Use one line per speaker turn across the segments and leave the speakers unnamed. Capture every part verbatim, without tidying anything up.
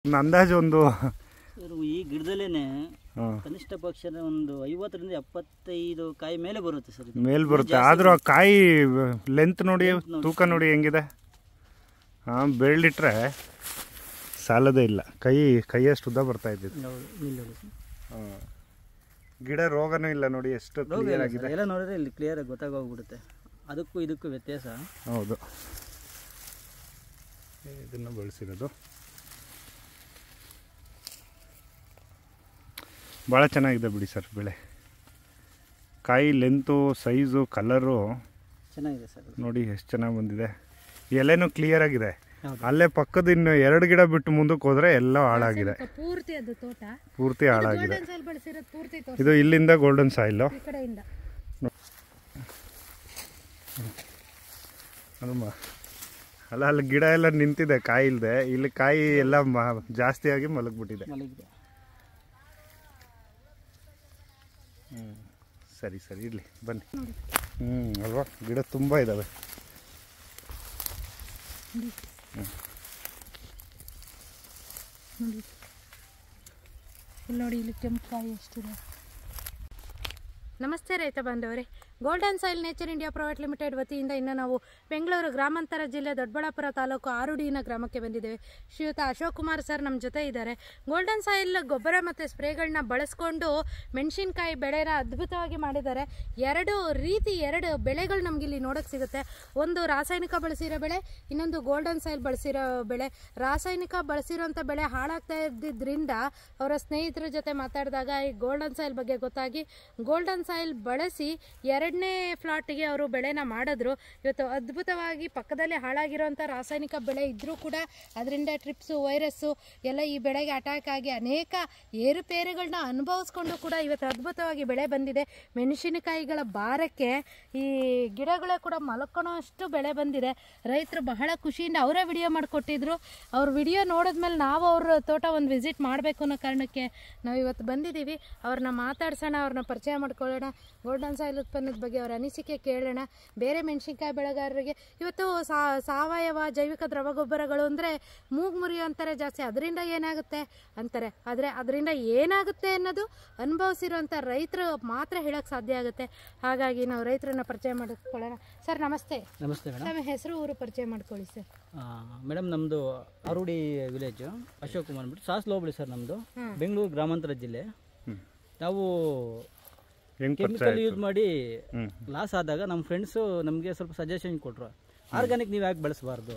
ಅಂದಾಜು ಒಂದು
ಈ ಗಿಡದಲ್ಲೇನೆ ಕನಿಷ್ಠ ಪಕ್ಷ ಒಂದು ಐವತ್ತರಿಂದ ಎಪ್ಪತ್ತೈದು ಕಾಯಿ ಮೇಲೆ ಬರುತ್ತೆ ಸರ್.
ಮೇಲೆ ಬರುತ್ತೆ. ಆದ್ರೂ ಆ ಕಾಯಿ ಲೆಂತ್ ನೋಡಿ, ತೂಕ ನೋಡಿ ಹೆಂಗಿದೆ. ಹಾಂ, ಬೆಳ್ಳಿಟ್ರೆ ಸಾಲದೇ ಇಲ್ಲ. ಕೈ ಕೈಯಷ್ಟು ಉದ್ದ ಬರ್ತಾ ಇದ್ದಿದ್ದು. ಹಾಂ, ಗಿಡ ರೋಗನೂ ಇಲ್ಲ ನೋಡಿ, ಎಷ್ಟು ಕ್ಲಿಯರ್ ಆಗಿದೆ.
ಎಲ್ಲ ನೋಡಿದ್ರೆ ಇಲ್ಲಿ ಕ್ಲಿಯರ್ ಆಗಿ ಗೊತ್ತಾಗೋಗ್ಬಿಡುತ್ತೆ ಅದಕ್ಕೂ ಇದಕ್ಕೂ ವ್ಯತ್ಯಾಸ.
ಹೌದು, ಇದನ್ನು ಬಳಸಿರೋದು ಭಾಳ ಚೆನ್ನಾಗಿದೆ ಬಿಡಿ ಸರ್. ಬೆಳೆ, ಕಾಯಿ ಲೆಂತು, ಸೈಜು, ಕಲರು
ಚೆನ್ನಾಗಿದೆ ಸರ್.
ನೋಡಿ ಎಷ್ಟು ಚೆನ್ನಾಗಿ ಬಂದಿದೆ. ಎಲೆನೂ ಕ್ಲಿಯರ್ ಆಗಿದೆ. ಅಲ್ಲೇ ಪಕ್ಕದ ಇನ್ನು ಎರಡು ಗಿಡ ಬಿಟ್ಟು ಮುಂದಕ್ಕೆ ಹೋದ್ರೆ ಎಲ್ಲ ಹಾಳಾಗಿದೆ,
ಪೂರ್ತಿ ಅದು ತೋಟ
ಪೂರ್ತಿ ಹಾಳಾಗಿದೆ.
ಪೂರ್ತಿ
ಇದು ಇಲ್ಲಿಂದ ಗೋಲ್ಡನ್ ಸಾಯಿಲ್. ಅಲ್ಲ, ಅಲ್ಲಿ ಗಿಡ ಎಲ್ಲ ನಿಂತಿದೆ ಕಾಯಿ ಇಲ್ಲದೆ, ಇಲ್ಲಿ ಕಾಯಿ ಎಲ್ಲ ಜಾಸ್ತಿಯಾಗಿ ಮಲಗ್ಬಿಟ್ಟಿದೆ. ಹ್ಞೂ, ಸರಿ ಸರಿ ಇರಲಿ, ಬನ್ನಿ. ಹ್ಞೂ ಅಲ್ವಾ, ಗಿಡ ತುಂಬ ಇದ್ದಾವೆ.
ಇಲ್ಲಿ ನೋಡಿ, ಇಲ್ಲಿ ಕೆಂಪು ಕಾಯಿ ಎಷ್ಟಿದೆ. ನಮಸ್ತೆ ರೈತ ಬಾಂಧವರೇ, Golden Soil Nature India Private Limited ವತಿಯಿಂದ ಇನ್ನು ನಾವು ಬೆಂಗಳೂರು ಗ್ರಾಮಾಂತರ ಜಿಲ್ಲೆ ದೊಡ್ಡಬಳ್ಳಾಪುರ ತಾಲೂಕು ಆರುಡಿನ ಗ್ರಾಮಕ್ಕೆ ಬಂದಿದ್ದೇವೆ. ಶ್ರೀಯುತ ಅಶೋಕ್ ಕುಮಾರ್ ಸರ್ ನಮ್ಮ ಜೊತೆ ಇದ್ದಾರೆ. ಗೋಲ್ಡನ್ ಸಾಯಿಲ್ ಗೊಬ್ಬರ ಮತ್ತು ಸ್ಪ್ರೇಗಳನ್ನ ಬಳಸ್ಕೊಂಡು ಮೆಣಸಿನ್ಕಾಯಿ ಬೆಳೆನ ಅದ್ಭುತವಾಗಿ ಮಾಡಿದ್ದಾರೆ. ಎರಡು ರೀತಿ ಎರಡು ಬೆಳೆಗಳು ನಮ್ಗೆ ಇಲ್ಲಿ ನೋಡೋಕ್ಕೆ ಸಿಗುತ್ತೆ. ಒಂದು ರಾಸಾಯನಿಕ ಬಳಸಿರೋ ಬೆಳೆ, ಇನ್ನೊಂದು ಗೋಲ್ಡನ್ ಸಾಯಿಲ್ ಬಳಸಿರೋ ಬೆಳೆ. ರಾಸಾಯನಿಕ ಬಳಸಿರೋಂಥ ಬೆಳೆ ಹಾಳಾಗ್ತಾ ಇದ್ದಿದ್ದರಿಂದ ಅವರ ಸ್ನೇಹಿತರ ಜೊತೆ ಮಾತಾಡಿದಾಗ ಈ ಗೋಲ್ಡನ್ ಸಾಯಿಲ್ ಬಗ್ಗೆ ಗೊತ್ತಾಗಿ ಗೋಲ್ಡನ್ ಸಾಯಿಲ್ ಬಳಸಿ ಎರಡನೇ ಫ್ಲಾಟ್ಗೆ ಅವರು ಬೆಳೆನ ಮಾಡಿದ್ರು. ಇವತ್ತು ಅದ್ಭುತವಾಗಿ ಪಕ್ಕದಲ್ಲಿ ಹಾಳಾಗಿರೋಂಥ ರಾಸಾಯನಿಕ ಬೆಳೆ ಇದ್ದರೂ ಕೂಡ ಅದರಿಂದ ಟ್ರಿಪ್ಸು, ವೈರಸ್ಸು ಎಲ್ಲ ಈ ಬೆಳೆಗೆ ಅಟ್ಯಾಕ್ ಆಗಿ ಅನೇಕ ಏರುಪೇರುಗಳನ್ನ ಅನುಭವಿಸ್ಕೊಂಡು ಕೂಡ ಇವತ್ತು ಅದ್ಭುತವಾಗಿ ಬೆಳೆ ಬಂದಿದೆ. ಮೆಣಸಿನಕಾಯಿಗಳ ಭಾರಕ್ಕೆ ಈ ಗಿಡಗಳೇ ಕೂಡ ಮಲ್ಕೊಳೋ ಅಷ್ಟು ಬೆಳೆ ಬಂದಿದೆ. ರೈತರು ಬಹಳ ಖುಷಿಯಿಂದ ಅವರೇ ವಿಡಿಯೋ ಮಾಡಿಕೊಟ್ಟಿದ್ರು. ಅವ್ರ ವಿಡಿಯೋ ನೋಡಿದ್ಮೇಲೆ ನಾವು ಅವ್ರ ತೋಟ ಒಂದು ವಿಸಿಟ್ ಮಾಡಬೇಕು ಅನ್ನೋ ಕಾರಣಕ್ಕೆ ನಾವು ಇವತ್ತು ಬಂದಿದ್ದೀವಿ. ಅವ್ರನ್ನ ಮಾತಾಡ್ಸೋಣ, ಅವ್ರನ್ನ ಪರಿಚಯ ಮಾಡ್ಕೊಳ್ಳೋಣ, ಗೋಲ್ಡನ್ ಸಾಯಿಲ್ ಉತ್ಪನ್ನದ ಬಗ್ಗೆ ಅವರ ಅನಿಸಿಕೆ ಕೇಳೋಣ. ಬೇರೆ ಮೆಣಸಿನ್ಕಾಯಿ ಬೆಳೆಗಾರರಿಗೆ ಇವತ್ತು ಸಾವಯವ ಜೈವಿಕ ದ್ರವ ಗೊಬ್ಬರಗಳು ಅಂದರೆ ಮೂಗು ಮುರಿಯೋ ಅಂತಾರೆ ಜಾಸ್ತಿ, ಅದರಿಂದ ಏನಾಗುತ್ತೆ ಅಂತಾರೆ. ಆದರೆ ಅದರಿಂದ ಏನಾಗುತ್ತೆ ಅನ್ನೋದು ಅನುಭವಿಸಿರುವಂಥ ರೈತರು ಮಾತ್ರ ಹೇಳೋಕ್ಕೆ ಸಾಧ್ಯ ಆಗುತ್ತೆ. ಹಾಗಾಗಿ ನಾವು ರೈತರನ್ನ ಪರಿಚಯ ಮಾಡಿಕೊಳ್ಳೋಣ. ಸರ್ ನಮಸ್ತೆ.
ನಮಸ್ತೆ ಮೇಡಮ್.
ನಮ್ಮ ಹೆಸರು, ಊರು ಪರಿಚಯ ಮಾಡ್ಕೊಳ್ಳಿ ಸರ್.
ಮೇಡಮ್, ನಮ್ಮದು ಆರುಡಿ ವಿಲೇಜ್, ಅಶೋಕ್ ಕುಮಾರ್ ಬಿಟ್ಟು ಸಾಸ್ಲು ಹೋಬಳಿ ಸರ್. ನಮ್ಮದು ಬೆಂಗಳೂರು ಗ್ರಾಮಾಂತರ ಜಿಲ್ಲೆ. ನಾವು ಕೆಮಿಕಲ್ ಯೂಸ್ ಮಾಡಿ ಲಾಸ್ ಆದಾಗ ನಮ್ಮ ಫ್ರೆಂಡ್ಸು ನಮಗೆ ಸ್ವಲ್ಪ ಸಜೆಷನ್ ಕೊಟ್ಟರು, ಆರ್ಗ್ಯಾನಿಕ್ ನೀವು ಯಾಕೆ ಬೆಳೆಸಬಾರ್ದು.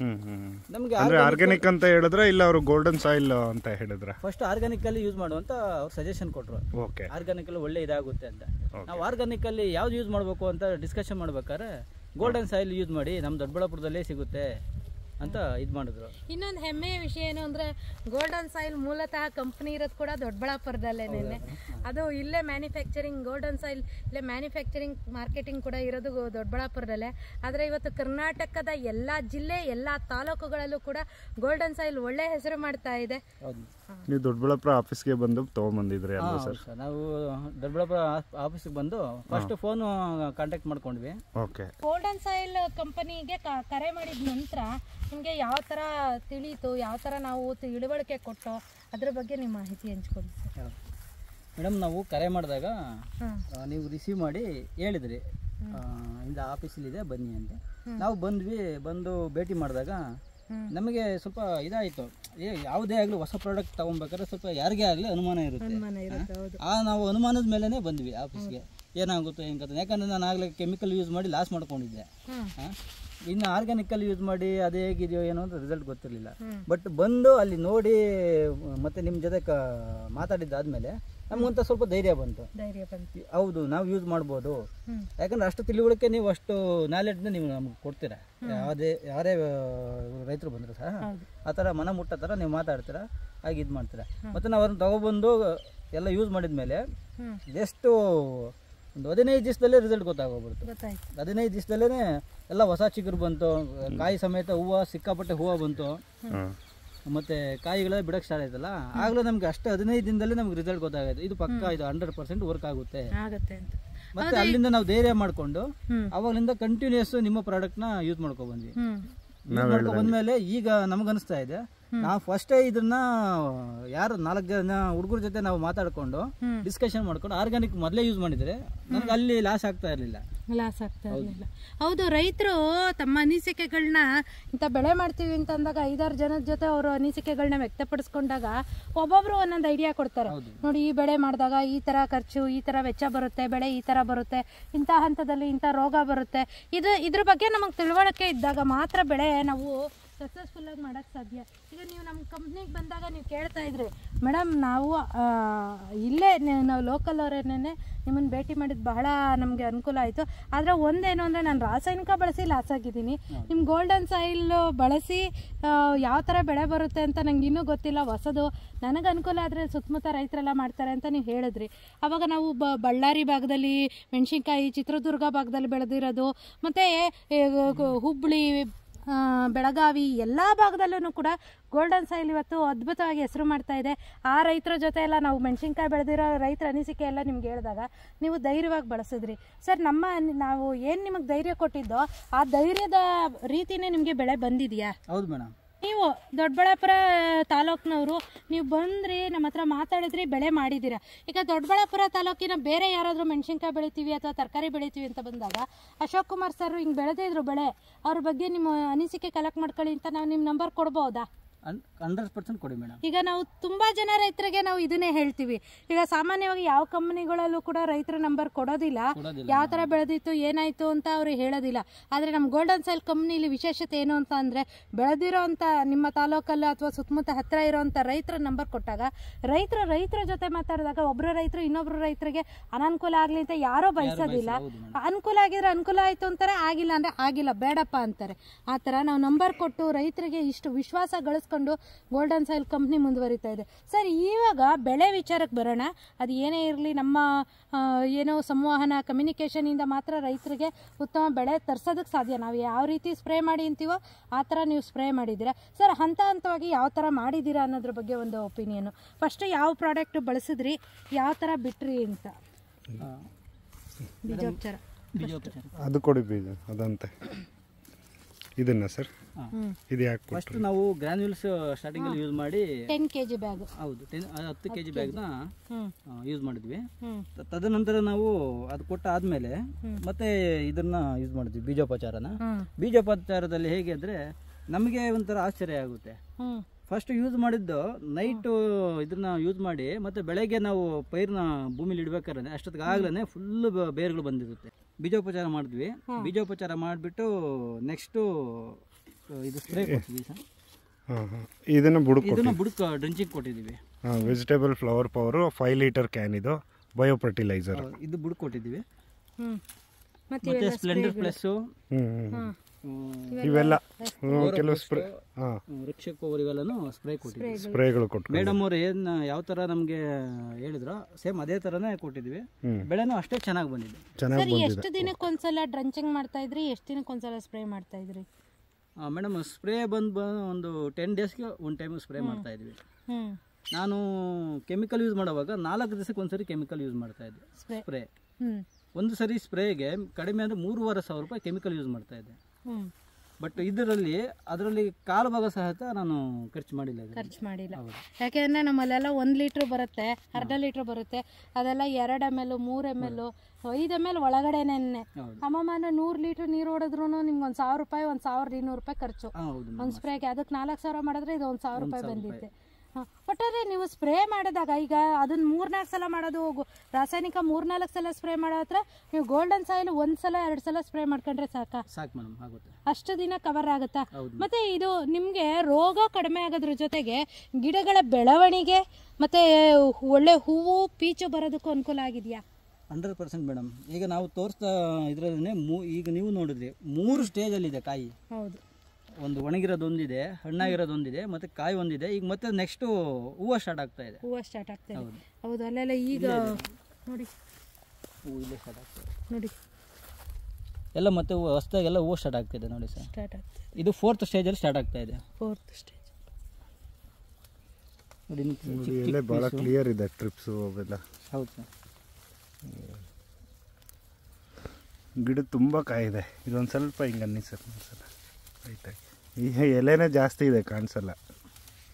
ನಮಗೆ ಆರ್ಗ್ಯಾನಿಕ್ ಅಂತ ಹೇಳಿದ್ರೆ ಇಲ್ಲ, ಅವರು ಗೋಲ್ಡನ್ ಸಾಯಿಲ್ ಅಂತ ಹೇಳಿದ್ರೆ
ಫಸ್ಟ್ ಆರ್ಗ್ಯಾನಿಕ್ ಅಲ್ಲಿ ಯೂಸ್ ಮಾಡುವಂತ ಅವ್ರು ಸಜೆಷನ್ ಕೊಟ್ಟರು. ಆರ್ಗ್ಯಾನಿಕ್ ಅಲ್ಲಿ ಒಳ್ಳೆ ಇದಾಗುತ್ತೆ ಅಂತ. ನಾವು ಆರ್ಗ್ಯಾನಿಕ್ ಅಲ್ಲಿ ಯಾವ್ದು ಯೂಸ್ ಮಾಡಬೇಕು ಅಂತ ಡಿಸ್ಕಷನ್ ಮಾಡ್ಬೇಕಾದ್ರೆ ಗೋಲ್ಡನ್ ಸಾಯಿಲ್ ಯೂಸ್ ಮಾಡಿ, ನಮ್ಮ ದೊಡ್ಡಬಳ್ಳಾಪುರದಲ್ಲೇ ಸಿಗುತ್ತೆ ಅಂತ ಇದು ಮಾಡಿದ್ರು.
ಇನ್ನೊಂದು ಹೆಮ್ಮೆಯ ವಿಷಯ ಏನು ಅಂದರೆ ಗೋಲ್ಡನ್ ಸಾಯಿಲ್ ಮೂಲತಃ ಕಂಪ್ನಿ ಇರೋದು ಕೂಡ ದೊಡ್ಡಬಳ್ಳಾಪುರದಲ್ಲೇನೆ. ಅದು ಇಲ್ಲೇ ಮ್ಯಾನುಫ್ಯಾಕ್ಚರಿಂಗ್, ಗೋಲ್ಡನ್ ಸಾಯಿಲ್ ಇಲ್ಲೇ ಮ್ಯಾನುಫ್ಯಾಕ್ಚರಿಂಗ್ ಮಾರ್ಕೆಟಿಂಗ್ ಕೂಡ ಇರೋದು ದೊಡ್ಡಬಳ್ಳಾಪುರದಲ್ಲೇ. ಆದರೆ ಇವತ್ತು ಕರ್ನಾಟಕದ ಎಲ್ಲ ಜಿಲ್ಲೆ, ಎಲ್ಲ ತಾಲೂಕುಗಳಲ್ಲೂ ಕೂಡ ಗೋಲ್ಡನ್ ಸಾಯಿಲ್ ಒಳ್ಳೆ ಹೆಸರು ಮಾಡ್ತಾ ಇದೆ.
ನೀವು ದೊಡ್ಡಬಳ್ಳಾಪುರ ಆಫೀಸ್ಗೆ ಬಂದು ತೊಗೊಂಬಂದಿದ್ರಿ ಅಲ್ವಾ ಸರ್?
ನಾವು ದೊಡ್ಡಬಳ್ಳಾಪುರ ಆಫೀಸ್ಗೆ ಬಂದು ಫಸ್ಟ್ ಫೋನ್ ಕಾಂಟ್ಯಾಕ್ಟ್ ಮಾಡ್ಕೊಂಡ್ವಿ.
ಓಕೆ.
ಗೋಲ್ಡನ್ ಸಾಯಿಲ್ ಕಂಪನಿಗೆ ಕರೆ ಮಾಡಿದ ನಂತರ ನಿಮಗೆ ಯಾವ ಥರ ತಿಳಿಯಿತು, ಯಾವ ಥರ ನಾವು ತಿಳುವಳಿಕೆ ಕೊಟ್ಟು ಅದ್ರ ಬಗ್ಗೆ ನಿಮ್ಮ ಮಾಹಿತಿ ಹಂಚ್ಕೊಳ್ಳಿ ಸರ್.
ಮೇಡಮ್, ನಾವು ಕರೆ ಮಾಡಿದಾಗ ನೀವು ರಿಸೀವ್ ಮಾಡಿ ಹೇಳಿದ್ರಿ, ಇಂದ ಆಫೀಸಲ್ಲಿದೆ ಬನ್ನಿ ಅಂತ. ನಾವು ಬಂದ್ವಿ. ಬಂದು ಭೇಟಿ ಮಾಡಿದಾಗ ನಮಗೆ ಸ್ವಲ್ಪ ಇದಾಯಿತು. ಏ ಯಾವುದೇ ಆಗಲಿ ಹೊಸ ಪ್ರಾಡಕ್ಟ್ ತಗೊಬೇಕಾದ್ರೆ ಸ್ವಲ್ಪ ಯಾರಿಗೇ ಆಗಲಿ ಅನುಮಾನ ಇರುತ್ತೆ. ಆ ನಾವು ಅನುಮಾನದ ಮೇಲೇ ಬಂದ್ವಿ ಆಫೀಸ್ಗೆ. ಏನಾಗುತ್ತೆ ಹೆಂಗಂತ, ಯಾಕಂದರೆ ನಾನು ಆಗಲೇ ಕೆಮಿಕಲ್ ಯೂಸ್ ಮಾಡಿ ಲಾಸ್ ಮಾಡ್ಕೊಂಡಿದ್ದೆ. ಇನ್ನು ಆರ್ಗ್ಯಾನಿಕಲ್ಲಿ ಯೂಸ್ ಮಾಡಿ ಅದು ಹೇಗಿದೆಯೋ ಏನೋ ಅಂತ ರಿಸಲ್ಟ್ ಗೊತ್ತಿರಲಿಲ್ಲ. ಬಟ್ ಬಂದು ಅಲ್ಲಿ ನೋಡಿ ಮತ್ತೆ ನಿಮ್ಮ ಜೊತೆ ಕ ಮಾತಾಡಿದ್ದಾದ್ಮೇಲೆ ನಮಗಂತ ಸ್ವಲ್ಪ ಧೈರ್ಯ ಬಂತು. ಹೌದು, ನಾವು ಯೂಸ್ ಮಾಡ್ಬೋದು. ಯಾಕಂದ್ರೆ ಅಷ್ಟು ತಿಳುವಳಿಕೆ, ನೀವು ಅಷ್ಟು ನಾಲೆಡ್ನ ನೀವು ನಮ್ಗೆ ಕೊಡ್ತೀರಾ. ಯಾವುದೇ ಯಾರೇ ರೈತರು ಬಂದರು ಸಹ ಆ ಥರ ಮನ ಮುಟ್ಟೋ ಥರ ನೀವು ಮಾತಾಡ್ತೀರಾ, ಹಾಗೆ ಇದು ಮಾಡ್ತೀರಾ. ಮತ್ತು ನಾವು ಅದನ್ನು ತಗೊಬಂದು ಎಲ್ಲ ಯೂಸ್ ಮಾಡಿದ್ಮೇಲೆ ಎಷ್ಟು ಒಂದು ಹದಿನೈದು ದಿವಸದಲ್ಲೇ ರಿಸಲ್ಟ್ ಗೊತ್ತಾಗೋಗ್ಬಿಡ್ತು. ಹದಿನೈದು ದಿವಸದಲ್ಲೇ ಎಲ್ಲ ಹೊಸ ಚಿಗುರು ಬಂತು, ಕಾಯಿ ಸಮೇತ ಹೂವು ಸಿಕ್ಕಾಪಟ್ಟೆ ಹೂವು ಬಂತು, ಮತ್ತೆ ಕಾಯಿಗಳೆಲ್ಲ ಬಿಡಕ್ಕೆ ಸ್ಟಾರ್ಟ್ ಆಯ್ತಲ್ಲ. ಆಗಲೂ ನಮ್ಗೆ ಅಷ್ಟು ಹದಿನೈದು ದಿನದಲ್ಲೇ ನಮ್ಗೆ ರಿಸಲ್ಟ್ ಗೊತ್ತಾಗುತ್ತೆ. ಇದು ಪಕ್ಕ, ಇದು ಹಂಡ್ರೆಡ್ ಪರ್ಸೆಂಟ್ ವರ್ಕ್ ಆಗುತ್ತೆ. ಮತ್ತೆ ಅಲ್ಲಿಂದ ನಾವು ಧೈರ್ಯ ಮಾಡ್ಕೊಂಡು ಅವಾಗಲಿಂದ ಕಂಟಿನ್ಯೂಸ್ ನಿಮ್ಮ ಪ್ರಾಡಕ್ಟ್ ನ ಯೂಸ್ ಮಾಡ್ಕೊ ಬಂದ್ವಿ. ಯೂಸ್ ಮಾಡ್ಕೊ ಬಂದ್ಮೇಲೆ ಈಗ ನಮಗನಿಸ್ತಾ ಇದೆ ನಾವು ಫಸ್ಟೇ ಇದನ್ನ ಯಾರು ನಾಲ್ಕು ಜನ ಹುಡುಗರ ಜೊತೆ ನಾವು ಮಾತಾಡ್ಕೊಂಡು ಡಿಸ್ಕಷನ್ ಮಾಡ್ಕೊಂಡು ಆರ್ಗಾನಿಕ್ ಮೊದಲೇ ಯೂಸ್ ಮಾಡಿದ್ರೆ ನನಗೆ ಅಲ್ಲಿ ಲಾಸ್ ಆಗ್ತಾ ಇರಲಿಲ್ಲ
ಲಾಸ್ ಆಗ್ತಾ ಇರಲಿಲ್ಲ. ಹೌದು, ರೈತರು ತಮ್ಮ ಅನಿಸಿಕೆಗಳನ್ನ ಇಂಥ ಬೆಳೆ ಮಾಡ್ತೀವಿ ಅಂತ ಅಂದಾಗ ಐದಾರು ಜನದ ಜೊತೆ ಅವರು ಅನಿಸಿಕೆಗಳನ್ನ ವ್ಯಕ್ತಪಡಿಸ್ಕೊಂಡಾಗ ಒಬ್ಬೊಬ್ರು ಒಂದೊಂದು ಐಡಿಯಾ ಕೊಡ್ತಾರೆ. ನೋಡಿ, ಈ ಬೆಳೆ ಮಾಡಿದಾಗ ಈ ತರ ಖರ್ಚು, ಈ ತರ ವೆಚ್ಚ ಬರುತ್ತೆ, ಬೆಳೆ ಈ ತರ ಬರುತ್ತೆ, ಇಂಥ ಹಂತದಲ್ಲಿ ಇಂಥ ರೋಗ ಬರುತ್ತೆ, ಇದು ಇದ್ರ ಬಗ್ಗೆ ನಮಗೆ ತಿಳುವಳಿಕೆ ಇದ್ದಾಗ ಮಾತ್ರ ಬೆಳೆ ನಾವು ಸಕ್ಸಸ್ಫುಲ್ ಆಗಿ ಮಾಡೋಕ್ಕೆ ಸಾಧ್ಯ. ಈಗ ನೀವು ನಮ್ಮ ಕಂಪ್ನಿಗೆ ಬಂದಾಗ ನೀವು ಕೇಳ್ತಾ ಇದ್ರಿ, ಮೇಡಮ್ ನಾವು ಇಲ್ಲೇ ನಾವು ಲೋಕಲ್ ಅವರೇನೇ ನಿಮ್ಮನ್ನು ಭೇಟಿ ಮಾಡಿದ್ದು ಬಹಳ ನಮಗೆ ಅನುಕೂಲ ಆಯಿತು. ಆದರೆ ಒಂದೇನು ಅಂದರೆ ನಾನು ರಾಸಾಯನಿಕ ಬಳಸಿ ಲಾಸ್ ಆಗಿದ್ದೀನಿ. ನಿಮ್ಮ ಗೋಲ್ಡನ್ ಸಾಯಿಲ್ ಬಳಸಿ ಯಾವ ಥರ ಬೆಳೆ ಬರುತ್ತೆ ಅಂತ ನಂಗೆ ಇನ್ನೂ ಗೊತ್ತಿಲ್ಲ, ಹೊಸದು, ನನಗೆ ಅನುಕೂಲ ಆದರೆ ಸುತ್ತಮುತ್ತ ರೈತರೆಲ್ಲ ಮಾಡ್ತಾರೆ ಅಂತ ನೀವು ಹೇಳಿದ್ರಿ. ಆವಾಗ ನಾವು ಬ ಬಳ್ಳಾರಿ ಭಾಗದಲ್ಲಿ ಮೆಣಸಿನ್ಕಾಯಿ, ಚಿತ್ರದುರ್ಗ ಭಾಗದಲ್ಲಿ ಬೆಳೆದಿರೋದು, ಮತ್ತು ಹುಬ್ಬಳ್ಳಿ, ಬೆಳಗಾವಿ ಎಲ್ಲ ಭಾಗದಲ್ಲೂ ಕೂಡ ಗೋಲ್ಡನ್ ಸಾಯಿಲ್ ಇವತ್ತು ಅದ್ಭುತವಾಗಿ ಹೆಸರು ಮಾಡ್ತಾ ಇದೆ. ಆ ರೈತರ ಜೊತೆ ಎಲ್ಲ ನಾವು ಮೆಣಸಿನ್ಕಾಯಿ ಬೆಳೆದಿರೋ ರೈತರ ಅನಿಸಿಕೆ ಎಲ್ಲ ನಿಮ್ಗೆ ಹೇಳಿದಾಗ ನೀವು ಧೈರ್ಯವಾಗಿ ಬಳಸಿದ್ರಿ. ಸರ್, ನಮ್ಮ ನಾವು ಏನು ನಿಮಗೆ ಧೈರ್ಯ ಕೊಟ್ಟಿದ್ದೋ ಆ ಧೈರ್ಯದ ರೀತಿನೇ ನಿಮಗೆ ಬೆಳೆ ಬಂದಿದೆಯಾ?
ಹೌದು ಮೇಡಮ್.
ನೀವು ದೊಡ್ಡಬಳ್ಳಾಪುರ ತಾಲೂಕಿನವರು, ನೀವು ಬಂದ್ರಿ, ನಮ್ಮ ಹತ್ರ ಮಾತಾಡಿದ್ರಿ, ಬೆಳೆ ಮಾಡಿದ್ದೀರಾ. ಈಗ ದೊಡ್ಡಬಳ್ಳಾಪುರ ತಾಲೂಕಿನ ಬೇರೆ ಯಾರಾದರೂ ಮೆಣಸಿನ್ಕಾಯಿ ಬೆಳಿತೀವಿ ಅಥವಾ ತರಕಾರಿ ಬೆಳಿತೀವಿ ಅಂತ ಬಂದಾಗ ಅಶೋಕ್ ಕುಮಾರ್ ಸರ್ ಹಿಂಗೆ ಬೆಳೆದಿದ್ರು ಬೆಳೆ, ಅವ್ರ ಬಗ್ಗೆ ನಿಮ್ಮ ಅನಿಸಿಕೆ ಕಲೆಕ್ಟ್ ಮಾಡ್ಕೊಳ್ಳಿ ಅಂತ ನಾವು ನಿಮ್ಮ ನಂಬರ್ ಕೊಡ್ಬೋದಾ?
ಹಂಡ್ರೆಡ್ ಪರ್ಸೆಂಟ್ ಕೊಡಿ ಮೇಡಮ್.
ಈಗ ನಾವು ತುಂಬಾ ಜನ ರೈತರಿಗೆ ನಾವು ಇದನ್ನೇ ಹೇಳ್ತೀವಿ. ಈಗ ಸಾಮಾನ್ಯವಾಗಿ ಯಾವ ಕಂಪನಿಗಳಲ್ಲೂ ಕೂಡ ರೈತರ ನಂಬರ್ ಕೊಡೋದಿಲ್ಲ, ಯಾವ ತರ ಬೆಳೆದಿತ್ತು ಏನಾಯ್ತು ಅಂತ ಅವ್ರು ಹೇಳೋದಿಲ್ಲ. ಆದ್ರೆ ನಮ್ಮ ಗೋಲ್ಡನ್ ಸಾಯಿಲ್ ಕಂಪ್ನಿಲಿ ವಿಶೇಷತೆ ಏನು ಅಂತ ಅಂದ್ರೆ, ಬೆಳೆದಿರೋ ಅಂತ ನಿಮ್ಮ ತಾಲೂಕಲ್ಲ ಅಥವಾ ಸುತ್ತಮುತ್ತ ಹತ್ರ ಇರೋಂಥ ರೈತರ ನಂಬರ್ ಕೊಟ್ಟಾಗ ರೈತರ ರೈತರ ಜೊತೆ ಮಾತಾಡಿದಾಗ ಒಬ್ರು ರೈತರು ಇನ್ನೊಬ್ರು ರೈತರಿಗೆ ಅನಾನುಕೂಲ ಆಗ್ಲಿ ಅಂತ ಯಾರೋ ಬಯಸೋದಿಲ್ಲ. ಅನುಕೂಲ ಆಗಿದ್ರೆ ಅನುಕೂಲ ಆಯ್ತು ಅಂತಾರೆ, ಆಗಿಲ್ಲ ಅಂದ್ರೆ ಆಗಿಲ್ಲ ಬೇಡಪ್ಪ ಅಂತಾರೆ. ಆ ತರ ನಾವು ನಂಬರ್ ಕೊಟ್ಟು ರೈತರಿಗೆ ಇಷ್ಟು ವಿಶ್ವಾಸ ಗಳಿಸ್ಕೊಂಡು ಗೋಲ್ಡನ್ ಸಾಯಿಲ್ ಕಂಪ್ನಿ ಮುಂದುವರಿತಾ ಇದೆ. ಸರ್, ಇವಾಗ ಬೆಳೆ ವಿಚಾರಕ್ಕೆ ಬರೋಣ. ಅದು ಏನೇ ಇರಲಿ, ನಮ್ಮ ಏನೋ ಸಂವಹನ ಕಮ್ಯುನಿಕೇಷನ್ ಇಂದ ಮಾತ್ರ ರೈತರಿಗೆ ಉತ್ತಮ ಬೆಳೆ ತರ್ಸೋದಕ್ಕೆ ಸಾಧ್ಯ. ನಾವು ಯಾವ ರೀತಿ ಸ್ಪ್ರೇ ಮಾಡಿ ಅಂತೀವೋ ಆ ಥರ ನೀವು ಸ್ಪ್ರೇ ಮಾಡಿದ್ದೀರಾ. ಸರ್, ಹಂತ ಹಂತವಾಗಿ ಯಾವ ಥರ ಮಾಡಿದ್ದೀರಾ ಅನ್ನೋದ್ರ ಬಗ್ಗೆ ಒಂದು ಒಪಿನಿಯನು. ಫಸ್ಟ್ ಯಾವ ಪ್ರಾಡಕ್ಟ್ ಬಳಸಿದ್ರಿ, ಯಾವ ಥರ ಬಿಟ್ರಿ ಅಂತ. ಬೀಜೋಪಚಾರ
ಬೀಜೋಪಚಾರ
ಅದು ಕೊಡಿ, ಬೀಜ ಅದಂತೆ ಇದನ್ನ ಸರ್. ಇದು ಯಾಕೆ
ಫಸ್ಟ್ ನಾವು ಗ್ರಾನ್ಯೂಲ್ಸ್ ಸ್ಟಾರ್ಟಿಂಗ್ ಅಲ್ಲಿ ಯೂಸ್ ಮಾಡಿ
ಟೆನ್ ಕೆಜಿ ಬ್ಯಾಗ್,
ಹೌದು ಟೆನ್ ಹತ್ತು ಕೆಜಿ ಬ್ಯಾಗ್ ನ ಯೂಸ್ ಮಾಡಿದ್ವಿ. ತದನಂತರ ನಾವು ಅದು ಕೊಟ್ಟ ಆದ್ಮೇಲೆ ಮತ್ತೆ ಇದನ್ನ ಯೂಸ್ ಮಾಡಿದ್ವಿ ಬೀಜೋಪಚಾರನ. ಬೀಜೋಪಚಾರದಲ್ಲಿ ಹೇಗೆ ಅಂದ್ರೆ ನಮಗೆ ಒಂಥರ ಆಶ್ಚರ್ಯ ಆಗುತ್ತೆ. ಫಸ್ಟ್ ಯೂಸ್ ಮಾಡಿದ್ದು ನೈಟ್ ಇದನ್ನ ಯೂಸ್ ಮಾಡಿ ಮತ್ತೆ ಬೆಳಗ್ಗೆ ನಾವು ಪೈರ್ನ ಭೂಮಿಲಿ ಇಡ್ಬೇಕಾದ್ರೆ ಅಷ್ಟೊತ್ತಿಗೆ ಆಗ್ಲೇ ಫುಲ್ ಬೇರುಗಳು ಬಂದಿರುತ್ತೆ. ಬೀಜೋಪಚಾರ ಮಾಡಿದ್ವಿ. ಬೀಜೋಪಚಾರ ಮಾಡಿಬಿಟ್ಟು ನೆಕ್ಸ್ಟ್ ಇದು ಸ್ಪ್ರೇ ಕೊಟ್ಟಿದ್ವಿ ಸರ್.
ಇದನ್ನ ಬುಡಕ್
ಇದನ್ನ ಬುಡಕ್ ಡ್ರಿಂಚಿಂಗ್ ಕೊಟ್ಟಿದ್ದೀವಿ.
Vegetable flower power five litre can, ಇದು ಬಯೋ ಫರ್ಟಿಲೈಸರ್.
ಇದು ಬುಡಕ್ ಕೊಟ್ಟಿದ್ದೀವಿ.
ಮತ್ತೆ
ಸ್ಪ್ಲೆಂಡರ್ ಪ್ಲಸ್
ಇವೆಲ್ಲ ಕೆಲವು ಸ್ಪ್ರೇ,
ವೃಕ್ಷ ಪವರ್ ಇವೆಲ್ಲನೂ ಸ್ಪ್ರೇ ಕೊಟ್ಟಿದ್ದೀವಿ.
ಸ್ಪ್ರೇಗಳು ಕೊಟ್ಟು
ಮೇಡಮ್ ಅವ್ರು ಏನ್ ಯಾವ ತರ ನಮ್ಗೆ ಹೇಳಿದ್ರು ಸೇಮ್ ಅದೇ ತರನೇ ಕೊಟ್ಟಿದ್ವಿ. ಬೆಳೆನೂ ಅಷ್ಟೇ ಚೆನ್ನಾಗಿ ಬಂದಿದೆ.
ಸರ್, ಎಷ್ಟು ದಿನಕ್ಕೆ ಒಂದ್ಸಲ ಡ್ರಂಚಿಂಗ್ ಮಾಡ್ತಾ ಇದ್ರಿ, ಎಷ್ಟು ದಿನಕ್ಕೆ ಒಂದ್ಸಲ ಸ್ಪ್ರೇ ಮಾಡ್ತಾ ಇದ್ರಿ?
ಮೇಡಮ್ ಸ್ಪ್ರೇ ಬಂದು ಒಂದು ಟೆನ್ ಡೇಸ್ಗೆ ಒಂದು ಟೈಮ್ ಸ್ಪ್ರೇ ಮಾಡ್ತಾ ಇದ್ವಿ. ನಾನು ಕೆಮಿಕಲ್ ಯೂಸ್ ಮಾಡುವಾಗ ನಾಲ್ಕು ದಿವಸಕ್ಕೆ ಒಂದ್ಸರಿ ಕೆಮಿಕಲ್ ಯೂಸ್ ಮಾಡ್ತಾ ಇದ್ದೆ. ಸ್ಪ್ರೇ ಒಂದು ಸರಿ ಸ್ಪ್ರೇಗೆ ಕಡಿಮೆ ಅಂದ್ರೆ ಮೂರುವರೆ ಸಾವಿರ ರೂಪಾಯಿ ಕೆಮಿಕಲ್ ಯೂಸ್ ಮಾಡ್ತಾ ಇದ್ದೆ. ಬಟ್ ಇದರಲ್ಲಿ ಅದರಲ್ಲಿ ಕಾಲು ಭಾಗ ಸಹಿತ ನಾನು ಖರ್ಚು ಮಾಡಿಲ್ಲ
ಖರ್ಚು ಮಾಡಿಲ್ಲ ಯಾಕೆಂದ್ರೆ ನಮ್ಮಲ್ಲೆಲ್ಲ ಒಂದು ಲೀಟ್ರ್ ಬರುತ್ತೆ, ಅರ್ಧ ಲೀಟ್ರ್ ಬರುತ್ತೆ. ಅದೆಲ್ಲ ಎರಡು ಎಮ್ ಎಲ್ ಮೂರು ಎಮ್ ಎಲ್ ಐದು ಎಮ್ ಎಲ್ ಒಳಗಡೆನೆ. ಅಮ್ಮಮ್ಮ ನೂರು ಲೀಟ್ರ್ ನೀರು ಹೊಡೆದ್ರು ನಿಮ್ಗೆ ಒಂದು ಸಾವಿರ ರೂಪಾಯಿ ಒಂದು ಸಾವಿರದ ಇನ್ನೂರು ರೂಪಾಯಿ ಖರ್ಚು ಒಂದು ಸ್ಪ್ರೇಗೆ. ಅದಕ್ಕೆ ನಾಲ್ಕು ಸಾವಿರ ಮಾಡಿದ್ರೆ ಇದು ಒಂದು ಸಾವಿರ ರೂಪಾಯಿ ಬಂದಿತ್ತೆ. ಒಟ್ಟಾರೆ ನೀವು ಸ್ಪ್ರೇ ಮಾಡಿದಾಗ ಈಗ ಅದನ್ನ ಮೂರ್ನಾಲ್ಕು ಸಲ ಮಾಡೋದು, ರಾಸಾಯನಿಕ ಮೂರ್ನಾಲ್ಕು ಸಲ ಸ್ಪ್ರೇ ಮಾಡೋ ಹತ್ರ ನೀವು ಗೋಲ್ಡನ್ ಸಾಯಿಲ್ ಒಂದ್ ಸಲ ಎರಡು ಸಲ ಸ್ಪ್ರೇ ಮಾಡ್ಕೊಂಡ್ರೆ ಸಾಕ
ಸಾಕು ಮೇಡಮ್, ಆಗುತ್ತೆ.
ಅಷ್ಟು ದಿನ ಕವರ್ ಆಗುತ್ತಾ? ಮತ್ತೆ ಇದು ನಿಮ್ಗೆ ರೋಗ ಕಡಿಮೆ ಆಗೋದ್ರ ಜೊತೆಗೆ ಗಿಡಗಳ ಬೆಳವಣಿಗೆ ಮತ್ತೆ ಒಳ್ಳೆ ಹೂವು ಪೀಚು ಬರೋದಕ್ಕೂ ಅನುಕೂಲ ಆಗಿದೆಯಾ?
Hundred percent madam. ಈಗ ನಾವು ತೋರಿಸ್ತಾ ಇದ್ರಲ್ಲೇ ಈಗ ನೀವು ನೋಡಿದ್ರಿ ಮೂರು ಸ್ಟೇಜ್ ಅಲ್ಲಿ ಇದೆ ಕಾಯಿ.
ಹೌದು,
ಒಂದು ಒಣಗಿರೋದೊಂದಿದೆ, ಹಣ್ಣಾಗಿರೋದೊಂದಿದೆ, ಮತ್ತೆ ಕಾಯಿ ಒಂದಿದೆ. ಈಗ ಮತ್ತೆ ನೆಕ್ಸ್ಟ್ ಹೂವು ಸ್ಟಾರ್ಟ್ ಆಗ್ತಾ ಇದೆ.
ಹೂವು ಸ್ಟಾರ್ಟ್ ಆಗ್ತಾ ಇದೆ. ಹೌದು, ಅಲ್ಲೆಲ್ಲ ಈಗ ನೋಡಿ
ಹೂವು ಇಲ್ಲೇ ಸ್ಟಾರ್ಟ್ ಆಗ್ತಾ ಇದೆ
ನೋಡಿ,
ಎಲ್ಲ ಮತ್ತೆ ಹೊಸದಾಗೆಲ್ಲ ಹೂವು ಸ್ಟಾರ್ಟ್ ಆಗ್ತಿದೆ ನೋಡಿ ಸರ್.
ಸ್ಟಾರ್ಟ್ ಆಗ್ತಿದೆ.
ಇದು ಫೋರ್ತ್ ಸ್ಟೇಜ್ ಅಲ್ಲಿ ಸ್ಟಾರ್ಟ್ ಆಗ್ತಾ ಇದೆ.
ಫೋರ್ತ್ ಸ್ಟೇಜ್
ನೋಡಿ,
ಎಲ್ಲ ಬಹಳ ಕ್ಲಿಯರ್ ಇದೆ ಟ್ರಿಪ್ಸ್ ಅವೆಲ್ಲ.
ಹೌದು ಸರ್.
ಗಿಡ ತುಂಬ ಕಾಯಿದೆ. ಇದೊಂದು ಸ್ವಲ್ಪ ಹಿಂಗೆ ಅನ್ನಿ ಸರ್ ಒಂದ್ಸಲ. ಆಯ್ತಾಗಿ ಈ ಎಲೆನೇ ಜಾಸ್ತಿ ಇದೆ, ಕಾಣಿಸಲ್ಲ.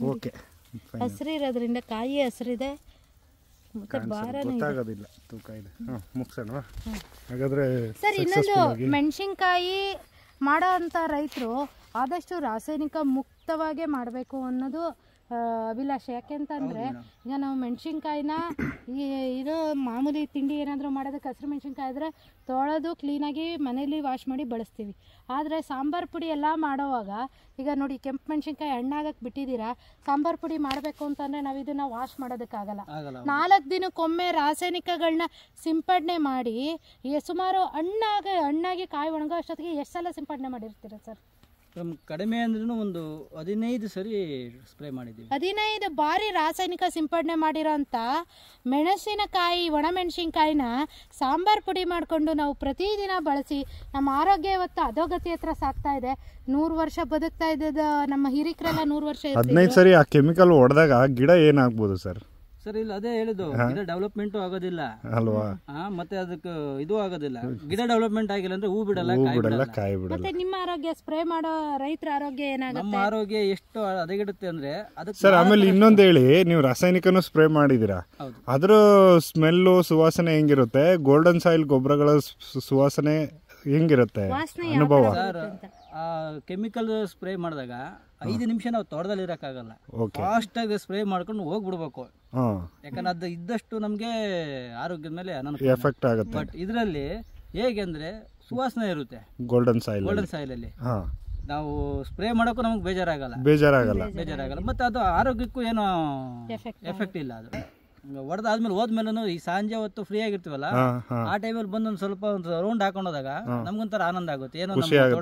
ಓಕೆ
ಹಸಿರಿರೋದ್ರಿಂದ ಕಾಯಿ ಹಸಿರಿದೆ ಮತ್ತೆ ಭಾರ
ಗೊತ್ತಾಗೋದಿಲ್ಲ ತೂಕ ಇದೆ. ಹಾಂ ಮುಗಿಸೋಣ ಹಾಗಾದರೆ.
ಸರ್ ಇನ್ನೊಂದು ಮೆಣಸಿನ್ಕಾಯಿ ಮಾಡೋ ಅಂಥ ರೈತರು ಆದಷ್ಟು ರಾಸಾಯನಿಕ ಮುಕ್ತವಾಗೇ ಮಾಡಬೇಕು ಅನ್ನೋದು ಅಭಿಲಾಷೆ. ಯಾಕೆಂತಂದರೆ ಈಗ ನಾವು ಮೆಣಸಿನ್ಕಾಯಿನ ಈ ಇದು ಮಾಮೂಲಿ ತಿಂಡಿ ಏನಾದರೂ ಮಾಡೋದಕ್ಕೆ ಹಸಿರು ಮೆಣಸಿನ್ಕಾಯಿ ಆದರೆ ತೊಳೆದು ಕ್ಲೀನಾಗಿ ಮನೇಲಿ ವಾಶ್ ಮಾಡಿ ಬಳಸ್ತೀವಿ. ಆದರೆ ಸಾಂಬಾರು ಪುಡಿ ಎಲ್ಲ ಮಾಡೋವಾಗ ಈಗ ನೋಡಿ ಕೆಂಪು ಮೆಣಸಿನ್ಕಾಯಿ ಹಣ್ಣಾಗಕ್ಕೆ ಬಿಟ್ಟಿದ್ದೀರಾ, ಸಾಂಬಾರು ಪುಡಿ ಮಾಡಬೇಕು ಅಂತಂದರೆ ನಾವು ಇದನ್ನು ವಾಶ್ ಮಾಡೋದಕ್ಕಾಗಲ್ಲ. ನಾಲ್ಕು ದಿನಕ್ಕೊಮ್ಮೆ ರಾಸಾಯನಿಕಗಳನ್ನ ಸಿಂಪಡಣೆ ಮಾಡಿ ಸುಮಾರು ಹಣ್ಣಾಗ ಹಣ್ಣಾಗಿ ಕಾಯಿ ಒಣಗೋ ಅಷ್ಟೊತ್ತಿಗೆ ಎಷ್ಟು ಸಲ ಸಿಂಪಡಣೆ ಮಾಡಿರ್ತೀರ ಸರ್?
ಕಡಿಮೆ ಅಂದ್ರೂ ಒಂದು ಹದಿನೈದು ಸರಿ ಸ್ಪ್ರೇ ಮಾಡಿದ್ದೀವಿ.
ಹದಿನೈದು ಬಾರಿ ರಾಸಾಯನಿಕ ಸಿಂಪಡಣೆ ಮಾಡಿರೋಂಥ ಮೆಣಸಿನಕಾಯಿ ಒಣ ಮೆಣಸಿನ್ಕಾಯಿನ ಸಾಂಬಾರು ಪುಡಿ ಮಾಡಿಕೊಂಡು ನಾವು ಪ್ರತಿದಿನ ಬಳಸಿ ನಮ್ಮ ಆರೋಗ್ಯ ಇವತ್ತು ಅಧೋಗತಿ ಹತ್ರ ಸಾಕ್ತಾ ಇದೆ. ನೂರು ವರ್ಷ ಬದುಕ್ತಾ ಇದ್ದ ನಮ್ಮ ಹಿರಿಕರೆಲ್ಲ ನೂರು ವರ್ಷ.
ಹದಿನೈದು ಸರಿ ಆ ಕೆಮಿಕಲ್ ಹೊಡೆದಾಗ ಗಿಡ ಏನಾಗ್ಬೋದು ಸರ್?
ಸರ್ ಇಲ್ಲ ಅದೇ ಹೇಳಿದ್ದು, ಗಿಡ ಡೆವಲಪ್ಮೆಂಟ್ ಆಗೋದಿಲ್ಲ
ಅಲ್ವಾ,
ಮತ್ತೆ ಅದಕ್ಕೆ ಇದು ಆಗೋದಿಲ್ಲ. ಗಿಡ ಡೆವಲಪ್ಮೆಂಟ್ ಆಗಿಲ್ಲ ಅಂದ್ರೆ ಹೂ ಬಿಡಲ್ಲ,
ಕಾಯಿ ಬಿಡಲ್ಲ.
ಮತ್ತೆ ನಿಮ್ಮ ಆರೋಗ್ಯ ಸ್ಪ್ರೇ ಮಾಡೋ ರೈತರ ಆರೋಗ್ಯ ಏನಾಗುತ್ತೆ?
ನಮ್ಮ ಆರೋಗ್ಯ ಎಷ್ಟು ಹದಗೆಡುತ್ತೆ ಅಂದ್ರೆ ಅದಕ್ಕೆ.
ಸರ್ ಆಮೇಲೆ ಇನ್ನೊಂದು ಹೇಳಿ, ನೀವು ರಾಸಾಯನಿಕನು ಸ್ಪ್ರೇ ಮಾಡಿದೀರಾ, ಅದ್ರ ಸ್ಮೆಲ್ಲು ಸುವಾಸನೆ ಹೆಂಗಿರುತ್ತೆ? ಗೋಲ್ಡನ್ ಸಾಯಿಲ್ ಗೊಬ್ಬರಗಳ ಸುವಾಸನೆ ಹೆಂಗಿರುತ್ತೆ ಅನುಭವ?
ಆ ಕೆಮಿಕಲ್ ಸ್ಪ್ರೇ ಮಾಡಿದಾಗ ಐದು ನಿಮಿಷ ನಾವು ತೋಟದಲ್ಲಿ ಇರಕ್ಕಾಗಲ್ಲ, ಫಾಸ್ಟ್ ಆಗಿ ಸ್ಪ್ರೇ ಮಾಡ್ಕೊಂಡು ಹೋಗ್ಬಿಡ್ಬೇಕು. ಯಾಕಂದ್ರೆ ಅದು ಇದ್ದಷ್ಟು ನಮ್ಗೆ ಆರೋಗ್ಯದ ಮೇಲೆ
ಎಫೆಕ್ಟ್ ಆಗುತ್ತೆ.
ಬಟ್ ಇದರಲ್ಲಿ ಹೇಗೆ ಅಂದ್ರೆ ಸುವಾಸನೆ ಇರುತ್ತೆ
ಗೋಲ್ಡನ್ ಸಾಯಿಲ್
ಗೋಲ್ಡನ್ ಸಾಯಿಲ್ ಅಲ್ಲಿ. ನಾವು ಸ್ಪ್ರೇ ಮಾಡೋಕ್ಕೂ ನಮ್ಗೆ ಬೇಜಾರಾಗಲ್ಲ
ಬೇಜಾರಾಗಲ್ಲ
ಬೇಜಾರಾಗಲ್ಲ ಮತ್ತೆ ಅದು ಆರೋಗ್ಯಕ್ಕೂ ಏನೋ ಎಫೆಕ್ಟ್ ಇಲ್ಲ. ಅದು ಹೊಡೆದಾದ್ಮೇಲೆ ಹೋದ್ಮೇಲೆ ಈ ಸಂಜೆ ಹೊತ್ತು ಫ್ರೀ ಆಗಿರ್ತೀವಲ್ಲ, ಆ ಟೈಮಲ್ಲಿ ಬಂದು ಒಂದು ಸ್ವಲ್ಪ ಒಂದು ರೌಂಡ್ ಹಾಕೊಂಡೋದಾಗ ನಮ್ಗೊಂಥರ ಆನಂದ ಆಗುತ್ತೆ. ಏನೋ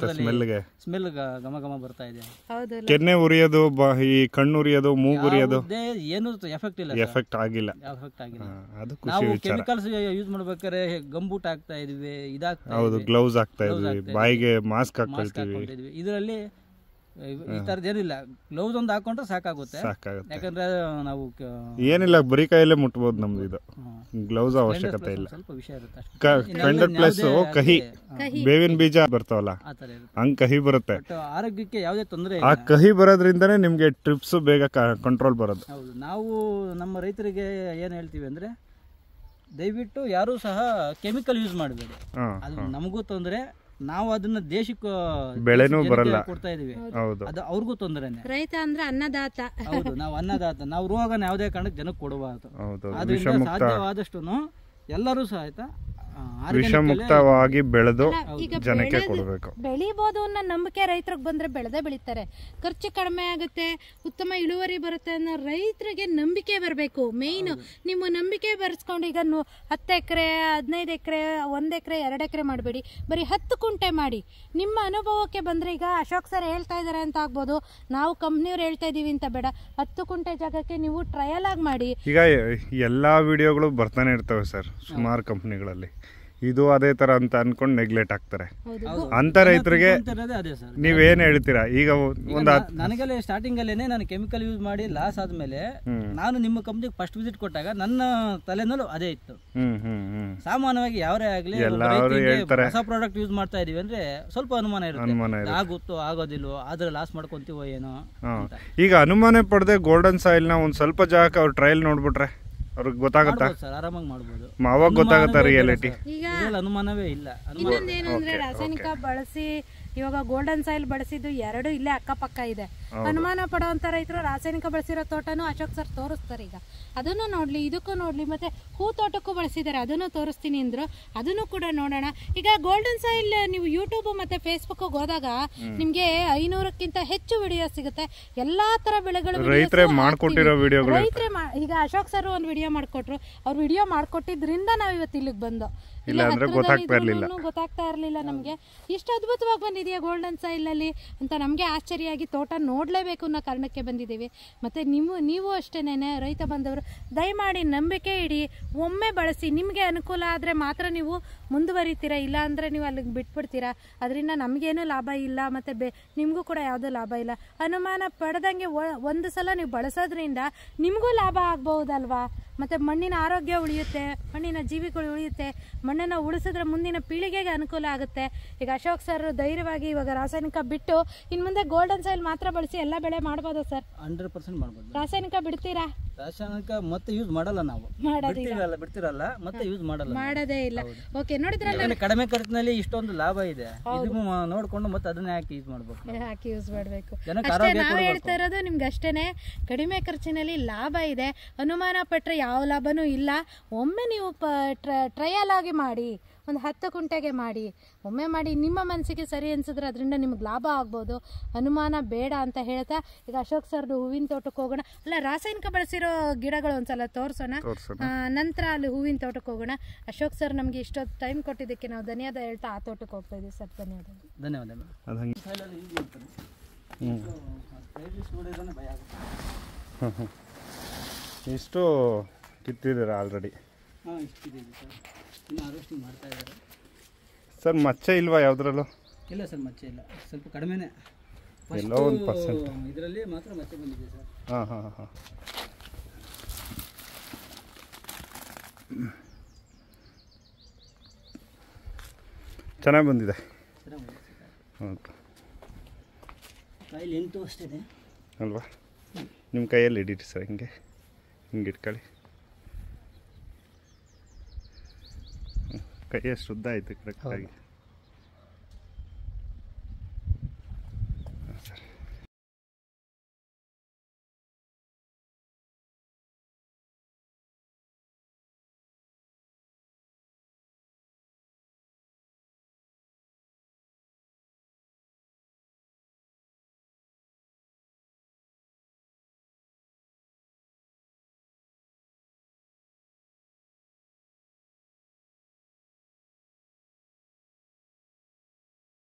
ಸ್ಮೆಲ್ ಘಮ ಘಮ ಬರ್ತಾ ಇದೆ.
ಕೆನ್ನೆ ಉರಿಯೋದು, ಈ ಕಣ್ಣು ಉರಿಯೋದು, ಮೂಗು ಉರಿಯೋದು
ಏನು ಎಫೆಕ್ಟ್ ಇಲ್ಲ,
ಎಫೆಕ್ಟ್ ಆಗಿಲ್ಲ
ಎಫೆಕ್ಟ್ ಆಗಿಲ್ಲ. ನಾವು ಕೆಮಿಕಲ್ಸ್ ಯೂಸ್ ಮಾಡ್ಬೇಕಾದ್ರೆ ಗಂಬೂಟ್ ಹಾಕ್ತಾ ಇದೀವಿ, ಇದಾಗ್ತಾ
ಹೌದು, ಗ್ಲೌಸ್ ಹಾಕ್ತಾ ಇದೀವಿ, ಬಾಯಿಗೆ ಮಾಸ್ಕ್ ಹಾಕ್ಕೊಳ್ತೀವಿ.
ಇದರಲ್ಲಿ ಈ ತರದ್ ಏನಿಲ್ಲ, ಗ್ಲೌಸ್ ಒಂದು ಹಾಕೊಂಡ್ರೆ ಸಾಕಾಗುತ್ತೆ. ಯಾಕಂದ್ರೆ ನಾವು
ಏನಿಲ್ಲ, ಬರೀ ಕೈಯಲ್ಲೇ ಮುಟ್ಬೋದು. ನಮ್ದು ಇದು ಗ್ಲೌಸ್ ಅವಶ್ಯಕತೆ ಇಲ್ಲ.
ಸ್ವಲ್ಪ ವಿಷಯ ಇರುತ್ತೆ.
ಹಂಡ್ರೆಡ್ ಪ್ಲಸ್ ಕಹಿ, ಬೇವಿನ ಬೀಜ ಬರ್ತಾವಲ್ಲ ಹಂಗ್ ಕಹಿ ಬರುತ್ತೆ.
ಆರೋಗ್ಯಕ್ಕೆ ಯಾವುದೇ ತೊಂದರೆ
ಆ ಕಹಿ ಬರೋದ್ರಿಂದನೇ ನಿಮ್ಗೆ ಟ್ರಿಪ್ಸ್ ಬೇಗ ಕಂಟ್ರೋಲ್ ಬರೋದು.
ಹೌದು, ನಾವು ನಮ್ಮ ರೈತರಿಗೆ ಏನ್ ಹೇಳ್ತೀವಿ ಅಂದ್ರೆ ದಯವಿಟ್ಟು ಯಾರು ಸಹ ಕೆಮಿಕಲ್ ಯೂಸ್ ಮಾಡಬೇಡಿ. ಅದು ನಮಗೂ ತೊಂದರೆ, ನಾವು ಅದನ್ನ ದೇಶಕ್ಕೆ
ಬೆಳೆನೂ ಬರಲ್ಲ
ಕೊಡ್ತಾ ಇದೀವಿ, ಅದು ಅವ್ರಿಗೂ ತೊಂದರೆನೆ.
ರೈತ ಅಂದ್ರೆ ಅನ್ನದಾತ.
ಹೌದು, ನಾವು ಅನ್ನದಾತ. ನಾವು ರೋಗನ ಯಾವುದೇ ಕಾರಣಕ್ಕೆ ಜನಕ್ಕೆ ಕೊಡಬಾರದು. ಅದರಿಂದ ಸಾಧ್ಯವಾದಷ್ಟು ಎಲ್ಲರೂ ಸಹ ಆಯ್ತಾ
ವಿಷಮುಕ್ತವಾಗಿ ಬೆಳೆದು ಜನಕ್ಕೆ ಕೊಡಬೇಕು.
ಬೆಳಿಬಹುದು ಅನ್ನೋ ನಂಬಿಕೆ ರೈತರಿಗೆ ಬಂದ್ರೆ ಬೆಳೆದೇ ಬೆಳಿತಾರೆ. ಖರ್ಚು ಕಡಿಮೆ ಆಗುತ್ತೆ, ಉತ್ತಮ ಇಳುವರಿ ಬರುತ್ತೆ ಅನ್ನೋ ರೈತರಿಗೆ ನಂಬಿಕೆ ಬರಬೇಕು. ಮೇಯ್ನು ನಿಮ್ಮ ನಂಬಿಕೆ ಬರ್ಸ್ಕೊಂಡು ಈಗ ಹತ್ತು ಎಕರೆ ಹದಿನೈದು ಎಕರೆ ಒಂದ್ ಎಕರೆ ಎರಡು ಎಕರೆ ಮಾಡಬೇಡಿ, ಬರೀ ಹತ್ತು ಕುಂಟೆ ಮಾಡಿ. ನಿಮ್ಮ ಅನುಭವಕ್ಕೆ ಬಂದ್ರೆ ಈಗ ಅಶೋಕ್ ಸರ್ ಹೇಳ್ತಾ ಇದಾರೆ ಅಂತ ಆಗ್ಬೋದು, ನಾವು ಕಂಪ್ನಿಯವ್ರು ಹೇಳ್ತಾ ಇದೀವಿ ಅಂತ ಬೇಡ, ಹತ್ತು ಕುಂಟೆ ಜಾಗಕ್ಕೆ ನೀವು ಟ್ರಯಲ್ ಆಗಿ ಮಾಡಿ.
ಈಗ ಎಲ್ಲಾ ವಿಡಿಯೋಗಳು ಬರ್ತಾನೆ ಇರ್ತವೆ ಸರ್ ಸುಮಾರು ಕಂಪ್ನಿಗಳಲ್ಲಿ. ಇದು ಅದೇ ತರ ಅಂತ ಅನ್ಕೊಂಡು ನೆಗ್ಲೆಕ್ಟ್ ಆಗ್ತಾರೆ. ಅಂತ ರೈತರಿಗೆ ನೀವೇನ್ ಹೇಳ್ತೀರಾ? ಈಗ ಒಂದು
ನನಗೆಲ್ಲ ಸ್ಟಾರ್ಟಿಂಗ್ ಅಲ್ಲೇನೆ ನಾನು ಕೆಮಿಕಲ್ ಯೂಸ್ ಮಾಡಿ ಲಾಸ್ ಆದ್ಮೇಲೆ ನಾನು ನಿಮ್ಮ ಕಂಪ್ನಿಗೆ ಫಸ್ಟ್ ವಿಸಿಟ್ ಕೊಟ್ಟಾಗ ನನ್ನ ತಲೆನಲ್ಲೂ ಅದೇ ಇತ್ತು. ಸಾಮಾನ್ಯವಾಗಿ ಯಾರೇ ಆಗ್ಲಿ ಹೊಸ ಪ್ರಾಡಕ್ಟ್ ಯೂಸ್ ಮಾಡ್ತಾ ಇದೀವಿ ಅಂದ್ರೆ ಸ್ವಲ್ಪ ಅನುಮಾನ ಇರುತ್ತೆ, ಆಗುತ್ತೋ ಆಗೋದಿಲ್ಲೋ, ಆದ್ರೆ ಲಾಸ್ ಮಾಡ್ಕೊಂತೀವೋ ಏನೋ.
ಈಗ ಅನುಮಾನ ಪಡೆದೆ ಗೋಲ್ಡನ್ ಸಾಯಿಲ್ ನ ಒಂದ್ ಸ್ವಲ್ಪ ಜಾಗಕ್ಕೆ ಅವ್ರು ಟ್ರಯಲ್ ನೋಡ್ಬಿಟ್ರೆ ಅವ್ರಿಗೆ ಗೊತ್ತಾಗುತ್ತಾ?
ಆರಾಮಾಗಿ ಮಾಡ್ಬೋದು,
ಅವಾಗ ಗೊತ್ತಾಗುತ್ತಾ ರಿಯಾಲಿಟಿ.
ಅನುಮಾನವೇ ಇಲ್ಲ.
ಇನ್ನೊಂದೇನು ಅಂದ್ರೆ ರಾಸಾಯನಿಕ ಬಳಸಿ ಇವಾಗ ಗೋಲ್ಡನ್ ಸಾಯಿಲ್ ಬಳಸಿದ್ದು ಎರಡು ಇಲ್ಲೇ ಅಕ್ಕಪಕ್ಕ ಇದೆ. ಅನುಮಾನ ಪಡುವಂತ ರೈತರು ರಾಸಾಯನಿಕ ಬಳಸಿರೋ ತೋಟನು ಅಶೋಕ್ ಸರ್ ತೋರಿಸ್ತಾರೆ. ಈಗ ಅದನ್ನು ನೋಡ್ಲಿ, ಇದಕ್ಕೂ ನೋಡ್ಲಿ, ಮತ್ತೆ ಹೂ ತೋಟಕ್ಕೂ ಬಳಸಿದ್ದಾರೆ, ಅದನ್ನು ತೋರಿಸ್ತೀನಿ ಅಂದ್ರು, ಅದನ್ನು ಕೂಡ ನೋಡೋಣ. ಈಗ ಗೋಲ್ಡನ್ ಸಾಯಿಲ್ ನೀವು ಯೂಟ್ಯೂಬ್ ಮತ್ತೆ ಫೇಸ್ಬುಕ್ ಹೋದಾಗ ನಿಮ್ಗೆ ಐನೂರಕ್ಕಿಂತ ಹೆಚ್ಚು ವಿಡಿಯೋ ಸಿಗುತ್ತೆ. ಎಲ್ಲಾ ತರ ಬೆಳೆಗಳು
ರೈತರೇ ಮಾಡ್ಕೊಟ್ಟಿರೋ ವಿಡಿಯೋಗಳು.
ರೈತರೇ ಈಗ ಅಶೋಕ್ ಸರ್ ಒಂದು ವಿಡಿಯೋ ಮಾಡ್ಕೊಟ್ರು, ಅವ್ರು ವಿಡಿಯೋ ಮಾಡ್ಕೊಟ್ಟಿದ್ರಿಂದ ನಾವ್ ಇವತ್ತು ಇಲ್ಲಿಗೆ ಬಂದು ಗೊತ್ತಾಗ್ತಾ ಇರ್ಲಿಲ್ಲ ನಮ್ಗೆ. ಇಷ್ಟು ಅದ್ಭುತವಾಗಿ ಬಂದಿದೆಯಾ ಗೋಲ್ಡನ್ ಸಾಯಿಲ್ ಅಲ್ಲಿ ಅಂತ ನಮ್ಗೆ ಆಶ್ಚರ್ಯ ಆಗಿ ತೋಟ ನೋಡ್ಲೇಬೇಕು ಅನ್ನೋ ಕಾರಣಕ್ಕೆ ಬಂದಿದ್ದೀವಿ. ಮತ್ತೆ ನೀವು ನೀವು ಅಷ್ಟೇನೆ ರೈತ ಬಂದವರು ದಯಮಾಡಿ ನಂಬಿಕೆ ಇಡಿ, ಒಮ್ಮೆ ಬಳಸಿ. ನಿಮ್ಗೆ ಅನುಕೂಲ ಆದ್ರೆ ಮಾತ್ರ ನೀವು ಮುಂದುವರಿತೀರಾ, ಇಲ್ಲ ಅಂದ್ರೆ ನೀವು ಅಲ್ಲಿಗೆ ಬಿಟ್ಬಿಡ್ತೀರಾ. ಅದರಿಂದ ನಮಗೇನು ಲಾಭ ಇಲ್ಲ, ಮತ್ತೆ ಬೆ ನಿಮಗೂ ಕೂಡ ಯಾವುದೂ ಲಾಭ ಇಲ್ಲ. ಅನುಮಾನ ಪಡೆದಂಗೆ ಒಂದು ಸಲ ನೀವು ಬಳಸೋದ್ರಿಂದ ನಿಮಗೂ ಲಾಭ ಆಗ್ಬಹುದಲ್ವಾ ಮತ್ತು ಮಣ್ಣಿನ ಆರೋಗ್ಯ ಉಳಿಯುತ್ತೆ, ಮಣ್ಣಿನ ಜೀವಿಗಳು ಉಳಿಯುತ್ತೆ, ಮಣ್ಣನ್ನು ಉಳಿಸಿದ್ರೆ ಮುಂದಿನ ಪೀಳಿಗೆಗೆ ಅನುಕೂಲ ಆಗುತ್ತೆ. ಈಗ ಅಶೋಕ್ ಸರ್ ಧೈರ್ಯವಾಗಿ ಇವಾಗ ರಾಸಾಯನಿಕ ಬಿಟ್ಟು ಇನ್ನು ಮುಂದೆ ಗೋಲ್ಡನ್ ಸಾಯಿಲ್ ಮಾತ್ರ ಬಳಸಿ ಎಲ್ಲ ಬೆಳೆ ಮಾಡ್ಬೋದಾ ಸರ್?
ಹಂಡ್ರೆಡ್ ಪರ್ಸೆಂಟ್ ಮಾಡ್ಬೋದು.
ರಾಸಾಯನಿಕ ಬಿಡ್ತೀರಾ?
ರಾಸಾಯನಿಕ ಮತ್ತೆ ಯೂಸ್ ಮಾಡಲ್ಲ ನಾವು,
ಮಾಡೋದಿಲ್ಲ,
ಬಿಡ್ತಿರಲ್ಲ ಬಿಡ್ತಿರಲ್ಲ ಮತ್ತೆ ಯೂಸ್ ಮಾಡಲ್ಲ,
ಮಾಡೋದೇ ಇಲ್ಲ. ಓಕೆ, ನೋಡಿದ್ರೆ
ಯಾಕಂದ್ರೆ ಕಡಿಮೆ ಖರ್ಚಿನಲ್ಲಿ ಇಷ್ಟೊಂದು ಲಾಭ ಇದೆ, ಇದನ್ನು ನೋಡ್ಕೊಂಡು ಮತ್ತೆ ಅದನ್ನೇ ಹಾಕಿ ಯೂಸ್ ಮಾಡ್ಬೇಕು,
ಹಾಕಿ ಯೂಸ್ ಮಾಡಬೇಕು.
ಜನಕ್ಕೆ
ಅಷ್ಟೇ
ಆರೋಗ್ಯ
ನಾವು
ಕೊಡ್ಬೇಕು.
ಹೇಳ್ತಾ ಇರೋದು ನಿಮ್ಗೆ ಅಷ್ಟೇನೆ, ಕಡಿಮೆ ಖರ್ಚಿನಲ್ಲಿ ಲಾಭ ಇದೆ, ಅನುಮಾನ ಪಟ್ಟರೆ ಯಾವ ಲಾಭನೂ ಇಲ್ಲ. ಒಮ್ಮೆ ನೀವು ಪ ಟ್ರಯಲ್ ಆಗಿ ಮಾಡಿ, ಒಂದು ಹತ್ತು ಕುಂಟೆಗೆ ಮಾಡಿ, ಒಮ್ಮೆ ಮಾಡಿ, ನಿಮ್ಮ ಮನಸ್ಸಿಗೆ ಸರಿ ಅನ್ಸಿದ್ರೆ ಅದರಿಂದ ನಿಮ್ಗೆ ಲಾಭ ಆಗ್ಬೋದು, ಅನುಮಾನ ಬೇಡ ಅಂತ ಹೇಳ್ತಾ ಈಗ ಅಶೋಕ್ ಸರ್ದು ಹೂವಿನ ತೋಟಕ್ಕೆ ಹೋಗೋಣ. ಅಲ್ಲ, ರಾಸಾಯನಿಕ ಬಳಸಿರೋ ಗಿಡಗಳು ಒಂದ್ಸಲ ತೋರಿಸೋಣ, ನಂತರ ಅಲ್ಲಿ ಹೂವಿನ ತೋಟಕ್ಕೆ ಹೋಗೋಣ. ಅಶೋಕ್ ಸರ್ ನಮಗೆ ಇಷ್ಟೊತ್ತು ಟೈಮ್ ಕೊಟ್ಟಿದ್ದಕ್ಕೆ ನಾವು ಧನ್ಯವಾದ ಹೇಳ್ತಾ ಆ ತೋಟಕ್ಕೆ ಹೋಗ್ತಾ ಇದ್ದೀವಿ ಸರ್. ಧನ್ಯವಾದ.
ಧನ್ಯವಾದ.
ಇಷ್ಟು ಕಿತ್ತಿದ್ದೀರಾ ಆಲ್ರೆಡಿ?
ಹಾಂ, ಇಷ್ಟಿದೆ ಸರ್, ಇನ್ನು ಹಾರ್ವೆಸ್ಟಿಂಗ್ ಮಾಡ್ತಾ ಇದ್ದಾರೆ
ಸರ್. ಮಚ್ಚೆ ಇಲ್ವಾ ಯಾವುದ್ರಲ್ಲೂ?
ಇಲ್ಲ ಸರ್, ಮಚ್ಚೆ ಇಲ್ಲ, ಸ್ವಲ್ಪ ಕಡಿಮೆನೇ,
ಎಲ್ಲೋ ಒಂದು ಪರ್ಸೆಂಟ್
ಇದರಲ್ಲಿ ಮಾತ್ರ ಮಚ್ಚೆ ಬಂದಿದೆ ಸರ್.
ಹಾಂ ಹಾಂ ಹಾಂ ಚೆನ್ನಾಗಿ ಬಂದಿದೆ.
ಚೆನ್ನಾಗಿ ಬಂದಿದೆ ಸರ್.
ಹೌದು
ಕಾಯಿ ಲೆಂತು ಅಷ್ಟೇ
ಅಲ್ವಾ? ನಿಮ್ಮ ಕೈಯಲ್ಲಿ ಹಿಡೀರಿ ಸರ್, ಹಿಂಗೆ ಹಿಂಗೆ ಇಟ್ಕೊಳ್ಳಿ. ಕೈಯಷ್ಟು ಉದ್ದ ಆಯಿತು ಕರೆಕ್ಟಾಗಿ.